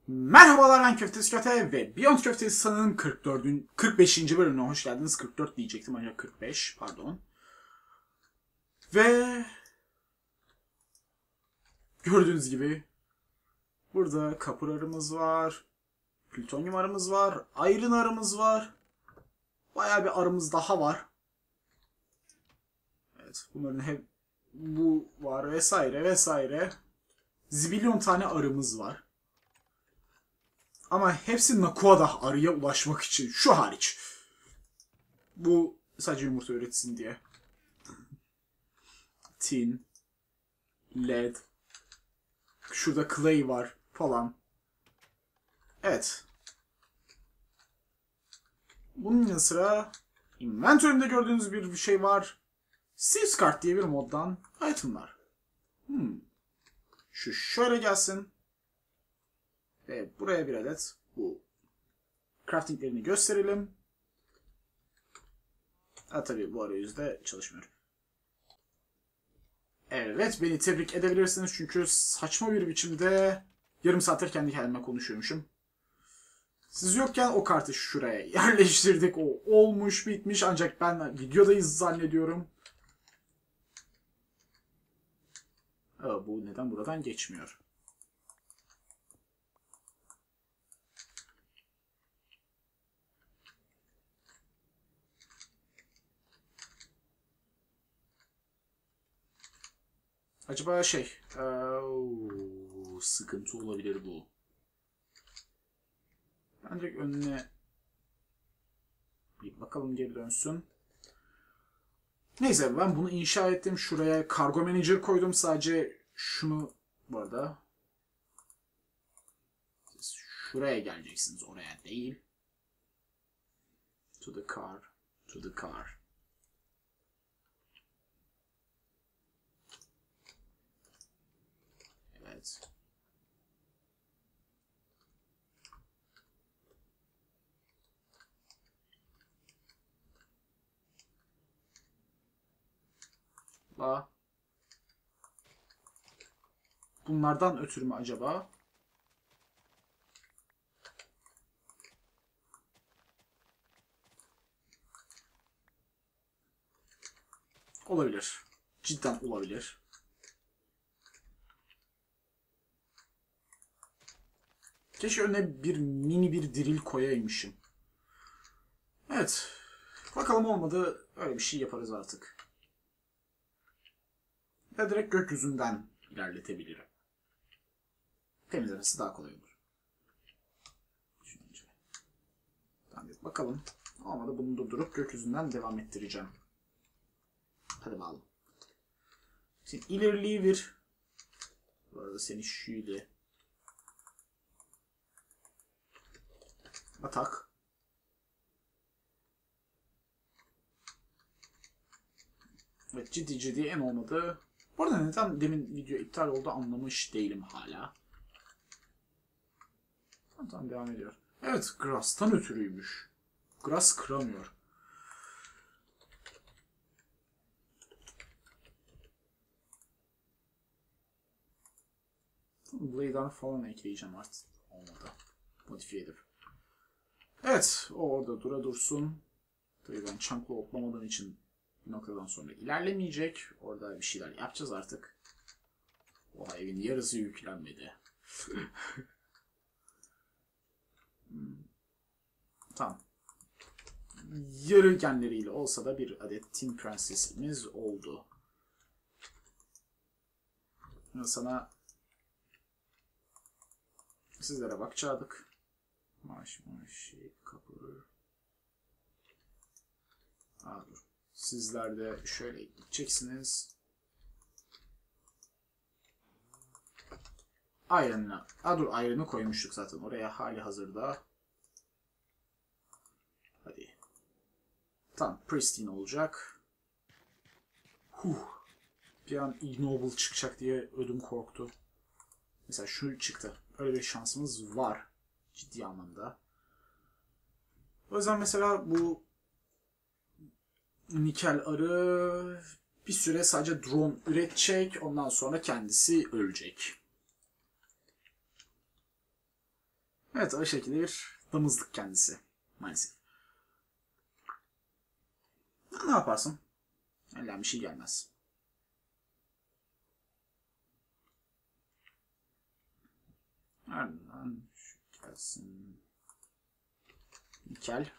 Merhabalar, ben Köftesi Köte ve Beyond Köftesi San'ın 45. bölümüne hoş geldiniz. 44 diyecektim ancak 45, pardon. Ve gördüğünüz gibi burada kapır arımız var, plütonyum arımız var, iron arımız var. Bayağı bir arımız daha var. Evet, bunların hep bu var vesaire vesaire. Zibilyon tane arımız var. Ama hepsi Nakuada arıya ulaşmak için. Şu hariç. Bu sadece yumurta üretsin diye. Tin. Lead. Şurada clay var falan. Evet. Bunun yanı sıra inventörümde gördüğünüz bir şey var. Thieves Card diye bir moddan itemlar. Şu şöyle gelsin. Ve buraya bir adet bu craftinglerini gösterelim. Ha tabii bu arayüzde çalışmıyor. Evet, beni tebrik edebilirsiniz çünkü saçma bir biçimde yarım saattir kendi kendime konuşuyormuşum. Siz yokken o kartı şuraya yerleştirdik. O olmuş bitmiş ancak ben videodayız zannediyorum. Bu neden buradan geçmiyor? Acaba sıkıntı olabilir bu. Ben direkt önüne bir bakalım, geri dönsün. Neyse, ben bunu inşa ettim. Şuraya Cargo Manager koydum. Sadece şunu bu arada. Siz şuraya geleceksiniz, oraya değil. To the car. To the car. Evet. Bunlardan ötürü mü acaba? Olabilir. Cidden olabilir. Keşke önüne bir mini bir drill koyaymışım. Evet. Bakalım, olmadı. Öyle bir şey yaparız artık. Ya direkt gökyüzünden ilerletebilirim. Temizlemesi daha kolay olur. Düşününce. Tamam, bakalım. Olmadı, bunu durdurup gökyüzünden devam ettireceğim. Hadi bakalım. Şimdi ileriliği bir. Bu arada seni şöyle. Atak. Evet, ciddi en olmadı. Bu arada neden demin video iptal oldu anlamış değilim hala. Tamam, devam ediyor. Evet, Grass'tan ötürüymüş. Grass kıramıyor. Blade'dan falan ekleyeceğim artık. Olmadı. Modifiye edip. Evet, o orada dursun. Tabii ben chunk'la oklamadığım için bir noktadan sonra ilerlemeyecek. Orada bir şeyler yapacağız artık. Oha, evin yarısı yüklenmedi. Tamam. Yarı genleriyle olsa da bir adet Tin Princess'imiz oldu. Sana sizlere bakacaktık. Maaşı, kapı. Dur. Sizler de şöyle gideceksiniz. Iron'la. Dur, Iron'ı koymuştuk zaten oraya hali hazırda. Hadi. Tamam, pristine olacak. Bir an ignoble çıkacak diye ödüm korktu. Mesela şu çıktı. Öyle bir şansımız var. Ciddi anlamda. O yüzden mesela bu nikel arı bir süre sadece drone üretecek. Ondan sonra kendisi ölecek. Evet, o şekilde bir damızlık kendisi. Maalesef. Ne yaparsın? Elden bir şey gelmez. Ardından şu gelsin. Nikel.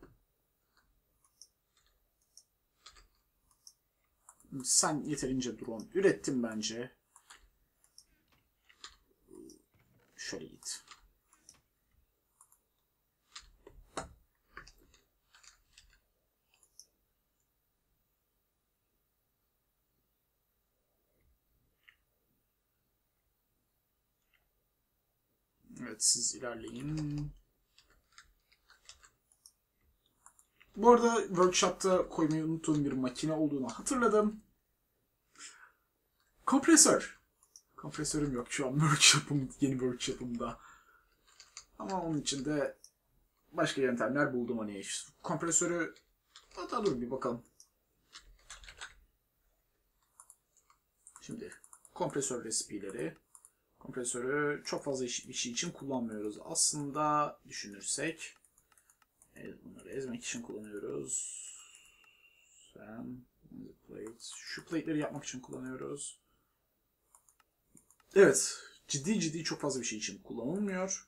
Sen yeterince drone ürettin bence. Şöyle git. Evet, siz ilerleyin. Bu arada workshop'ta koymayı unuttuğum bir makine olduğunu hatırladım. Kompresör. Kompresörüm yok şu an yeni workshop'ımda. Ama onun için de başka yöntemler buldum hani. Kompresörü hatta dur bir bakalım. Şimdi kompresör resipileri. Kompresörü çok fazla bir şey için kullanmıyoruz. Aslında düşünürsek bunları ezmek için kullanıyoruz. Şu plate'leri yapmak için kullanıyoruz. Evet, ciddi çok fazla bir şey için kullanılmıyor.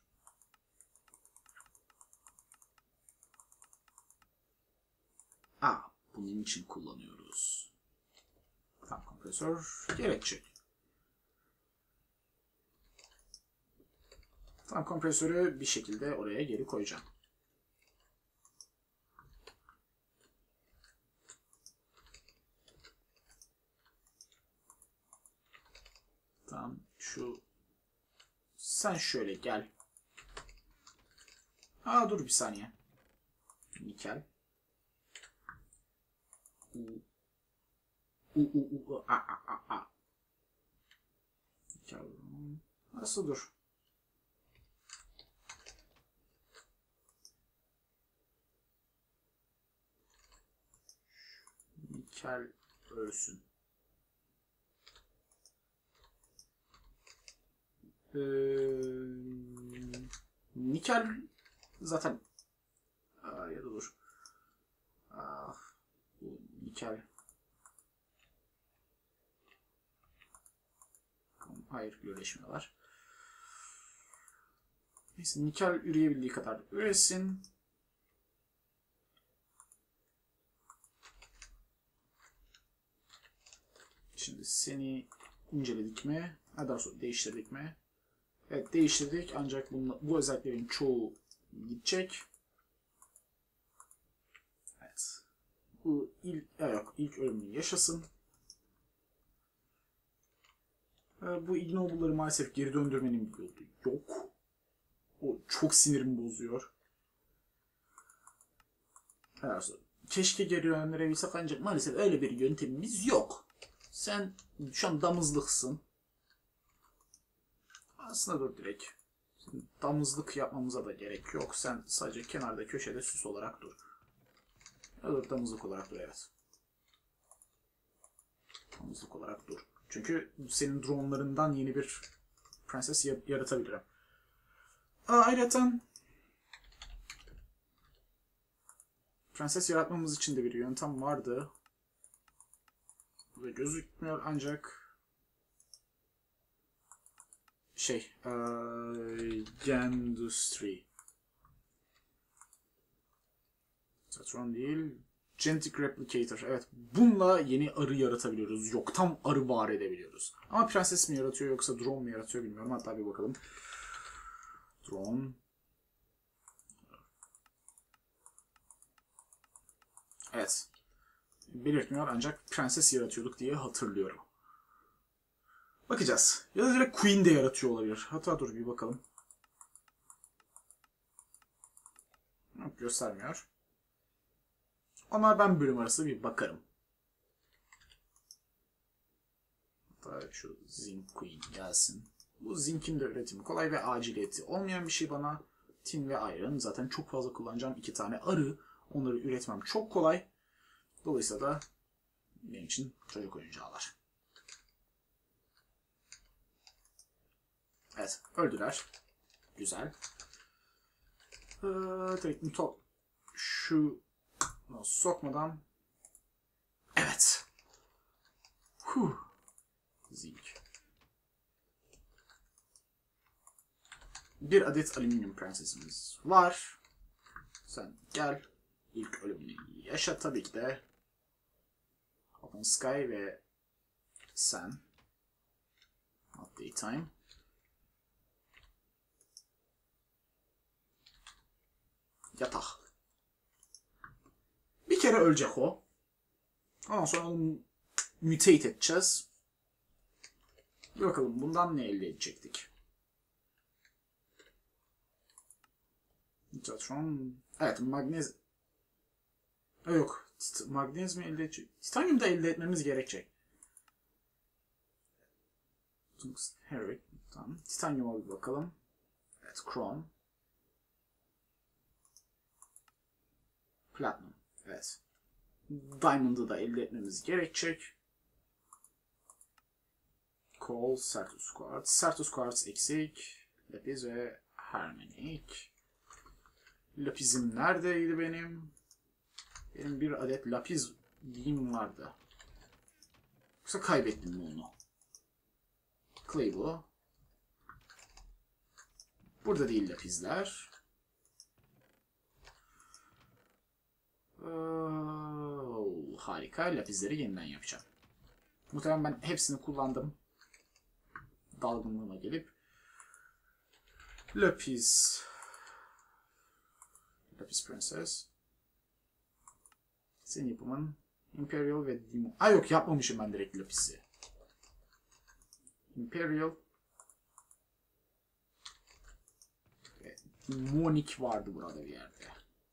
Bunun için kullanıyoruz. Tam kompresör gerekecek. Tam kompresörü bir şekilde oraya geri koyacağım. Tamam, sen şöyle gel. Dur bir saniye. Nikel. Nikel. Nasıl dur? Nikel ölsün. Nikel zaten ya da dur. Bu nikel. Hayır, birleşmiyorlar. Neyse, nikel üreyebildiği kadar üresin. Şimdi seni inceledik mi? Daha sonra değiştirdik mi? Evet, değiştirdik ancak bu özelliklerin çoğu gidecek. Evet. Bu ilk ölümünü yaşasın. Bu ignoble'ları maalesef geri döndürmenin bir yolu yok. O çok sinirimi bozuyor. Keşke geri döndürebilsek ancak maalesef öyle bir yöntemimiz yok. Sen şu an damızlıksın. Aslında dur direkt. Damızlık yapmamıza da gerek yok. Sen sadece kenarda köşede süs olarak dur. Ya dur, damızlık olarak dur, evet. Damızlık olarak dur. Çünkü senin dronlarından yeni bir prenses yaratabilirim. Ayrıca prenses yaratmamız için de bir yöntem vardı. Burada gözükmüyor ancak Gendustry. Satron değil. Genetic Replicator. Evet, bununla yeni arı yaratabiliyoruz. Yoktan arı var edebiliyoruz. Ama prenses mi yaratıyor yoksa drone mu yaratıyor bilmiyorum. Hatta bir bakalım. Drone. Evet. Belirtmiyor ancak prenses yaratıyorduk diye hatırlıyorum. Bakacağız. Ya da direkt Queen de yaratıyor olabilir. Hatta dur bir bakalım. Yok, göstermiyor. Ama ben bölüm arası bir bakarım. Hatta şu Zinc Queen gelsin. Bu Zinc'in de üretimi kolay ve aciliyeti olmayan bir şey bana. Tin ve Iron zaten çok fazla kullanacağım 2 tane arı. Onları üretmem çok kolay. Dolayısıyla da benim için çocuk oyuncağılar. Evet, öldüler. Güzel. Direkt şu sokmadan. Evet. Zinc. Bir adet alüminyum prensesimiz var. Sen gel. İlk ölümünü yaşa tabii ki de. Open Sky ve sen. Not daytime. Yatak. Bir kere ölecek o. Ondan sonra onu mutate edeceğiz. Bir bakalım bundan ne elde edecektik. Şu an evet magnez yok. Magnez mi elde edecek? Titanyum da elde etmemiz gerekecek. Harry. Tamam. Titanyum'a bir bakalım. Evet, Chrome. Platinum. Evet. Diamond'ı da elde etmemiz gerekecek. Coal, Certus Quartz. Certus Quartz eksik. Lapis ve Harmonic. Lapisim neredeydi benim? Benim bir adet lapis diyeyim vardı. Yoksa kaybettim mi onu? Clay bu. Burada değil lapisler. Harika. Lapisleri yeniden yapacağım. Muhtemelen ben hepsini kullandım. Dalgınlığına gelip. Lapis. Lapis Princess. Senin yapımın Imperial ve Demon. Aa yok, yapmamışım ben direkt Lapis'i. Imperial. Ve Demonic vardı burada bir yerde.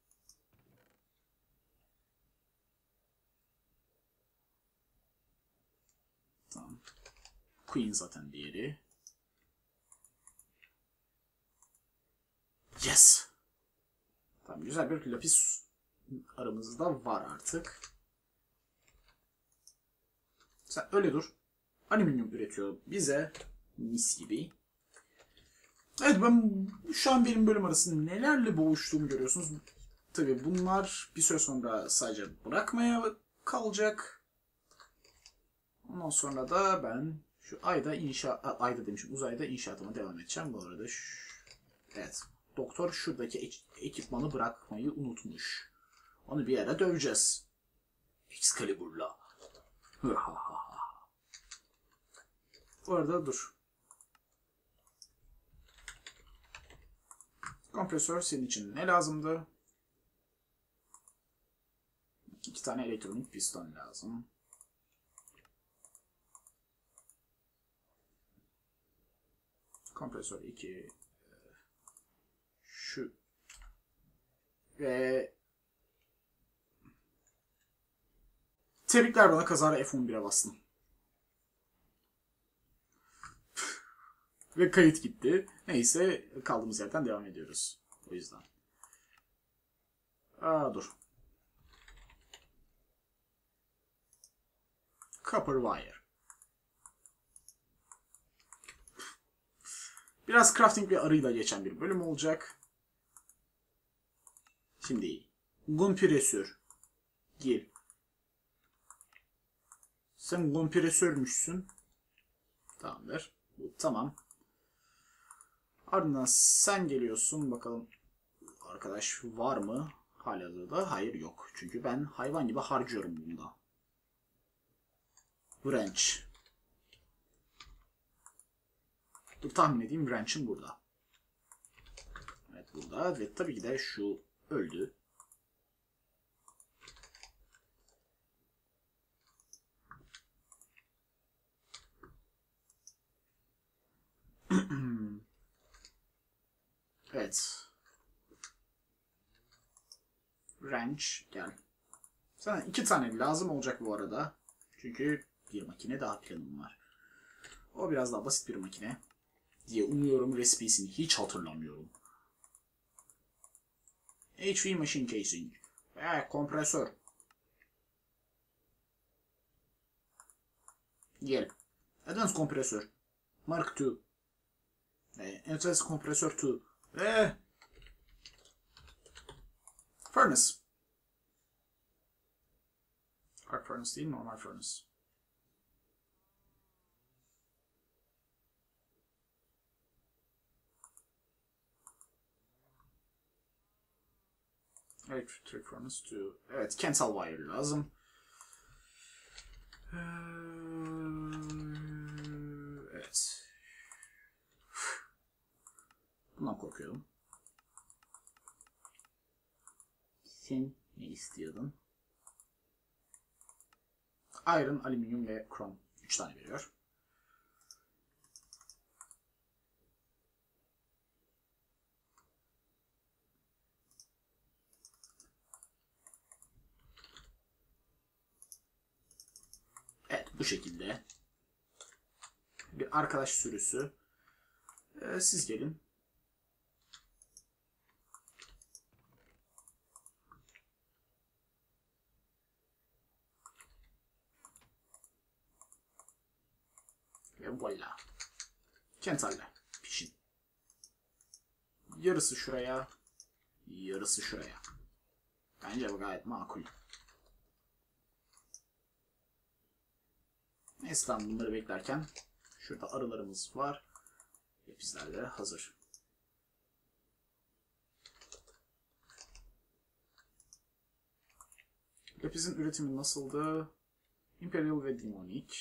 Tamam. Queen zaten diğeri. Yes. Tamam, güzel bir lapis aramızda var artık. Sen öyle dur. Alüminyum üretiyor bize. Mis gibi. Evet, ben şu an benim bölüm arasında nelerle boğuştuğumu görüyorsunuz. Tabii bunlar bir süre sonra sadece bırakmaya kalacak. Ondan sonra da ben şu ayda demişim, uzayda inşaatıma devam edeceğim. Bu arada evet, doktor şuradaki ekipmanı bırakmayı unutmuş. Onu bir yere döveceğiz. Excalibur'la. Bu arada dur. Kompresör senin için ne lazımdı? 2 tane elektronik piston lazım. Kompresör 2. Şu. Ve tebrikler, bana kazara F11'e bastım. Ve kayıt gitti. Neyse, kaldığımız yerden devam ediyoruz. O yüzden. Dur. Copper wire. Biraz crafting bir arıyla geçen bir bölüm olacak. Şimdi kompresör. Gel. Sen kompresörmüşsün. Tamamdır. Bu tamam. Ardından sen geliyorsun. Bakalım arkadaş var mı? Halihazırda hayır, yok. Çünkü ben hayvan gibi harcıyorum bunda. Wrench. Dur tahmin edeyim, wrench'im burada. Evet, burada ve tabii ki de şu öldü. Evet. Wrench gel. Sana 2 tane lazım olacak bu arada. Çünkü bir makine daha planım var. O biraz daha basit bir makine diye umuyorum. Respisini hiç hatırlamıyorum. HV Machine Casing. Kompresör. Gel. Advanced kompresör. Mark II. Advanced kompresör 2. Furnace. Arc Furnace değil, normal Furnace. Electric Furnace 2. Evet, Kental Wire lazım. Evet. Bundan korkuyorum. Sen ne istiyordun? Iron, alüminyum ve krom. 3 tane veriyor. Evet, bu şekilde. Bir arkadaş sürüsü. Siz gelin. Ve voilà. Kental'le pişin. Yarısı şuraya. Yarısı şuraya. Bence bu gayet makul. Neyse tamam, bunları beklerken şurada arılarımız var. Lapizler de hazır. Lapizin üretimi nasıldı? Imperial ve Demonic.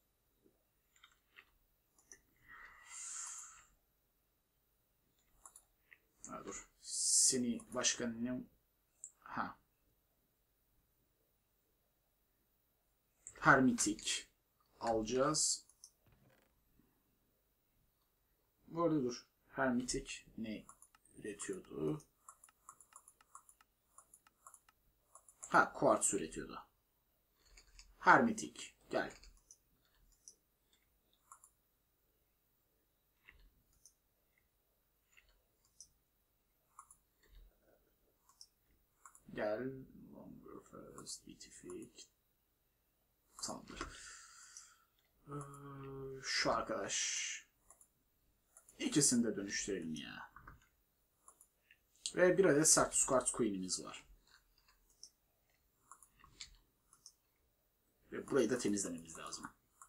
Ha, dur. Seni başka ne... Ha. Hermetik alacağız. Bu arada dur. Hermetik ne üretiyordu? Ha, kuartz üretiyordu. Hermetik. Gel. Gel. Longer first. Beatific. Tamamdır. Şu arkadaş. İkisini de dönüştürelim ya. Ve bir adet Sartus Quartz Queen'imiz var. Ve burayı da temizlememiz lazım.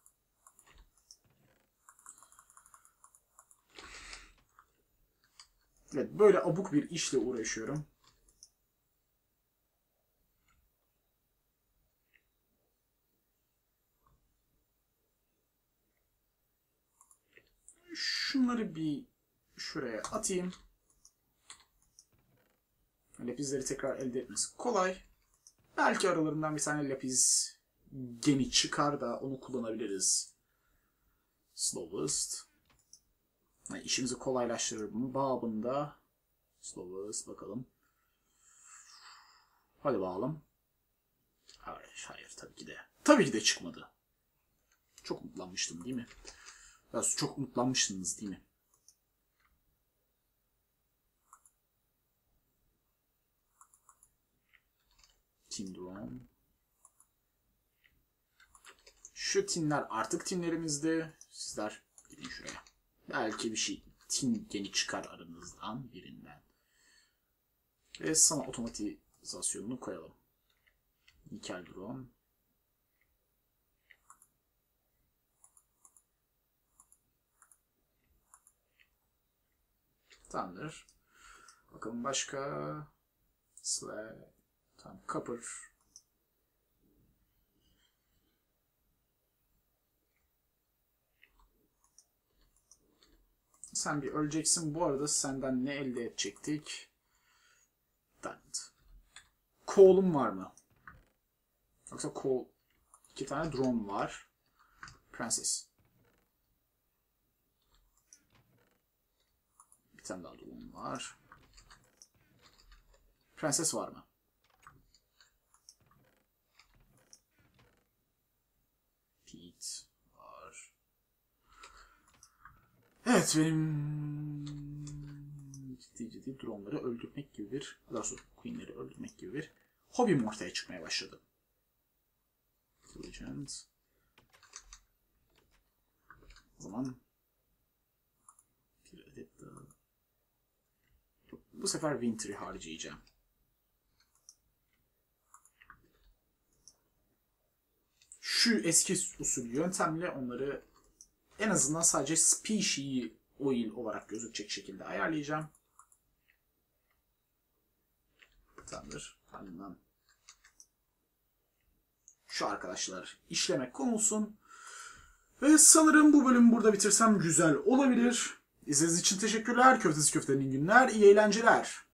Evet, böyle abuk bir işle uğraşıyorum. Şunları bir şuraya atayım. Lapizleri tekrar elde etmesi kolay. Belki aralarından bir tane lapiz gemi çıkar da onu kullanabiliriz. Slowest. Yani işimizi kolaylaştırır bunun babında. Slowest bakalım. Hadi bakalım. Hayır tabii ki de. Tabii ki de çıkmadı. Çok umutlanmıştım değil mi? Biraz çok umutlanmıştınız değil mi? Team Drone. Şu tinler artık tinlerimizde. Sizler gidin şuraya. Belki bir şey tin geni çıkar aranızdan birinden. Ve sana otomatizasyonunu koyalım. Nikel Drone. Tamamdır. Bakalım başka. Slag. Tamam. Copper. Sen bir öleceksin. Bu arada senden ne elde edecektik? Diamond. Coal'um var mı? Yoksa coal... 2 tane drone var. Prenses. Bir tane daha drone var. Prenses var mı? Pete var. Evet, benim ciddi droneları öldürmek gibi bir, daha sonra queenleri öldürmek gibi bir hobim ortaya çıkmaya başladı. Legend. O zaman bir adet daha. Bu sefer Winter'ı harcayacağım. şu eski usul yöntemle onları en azından sadece species oil olarak gözükecek şekilde ayarlayacağım. Tamamdır. Ardından şu arkadaşlar işleme konulsun. Ve sanırım bu bölümü burada bitirsem güzel olabilir. İzlediğiniz için teşekkürler. Köftesi köftenin günler, iyi eğlenceler.